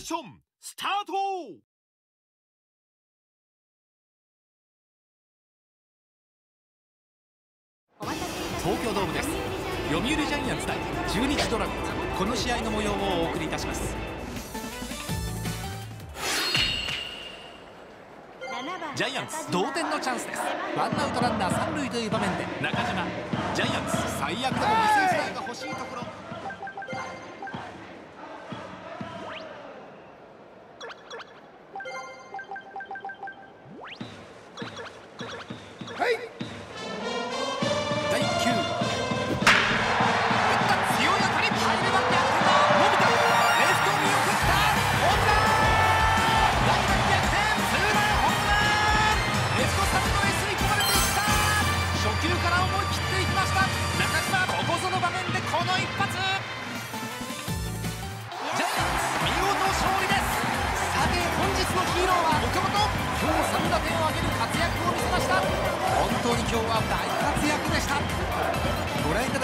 ションスタート。東京ドームです。読売ジャイアンツ対中日ドラゴンズ、この試合の模様をお送りいたします。ジャイアンツ同点のチャンスです。ワンアウトランナー三塁という場面で中島、ジャイアンツ最悪の犠牲フライが欲しいところ。はい、第1球打った強い当たり、入れば逆転だ。伸びた、レフト見送った、ホームラン、ライバル逆転ツーランホームラン。レフトスタンドへ吸い込まれていった。初球から思い切っていきました。中島、ここぞの場面でこの一発。ジャイアンツ見事勝利です。さて本日のヒーローは岡本。今日3打点を挙げる活躍を見せました。本当に今日は大活躍でした。ご覧いただ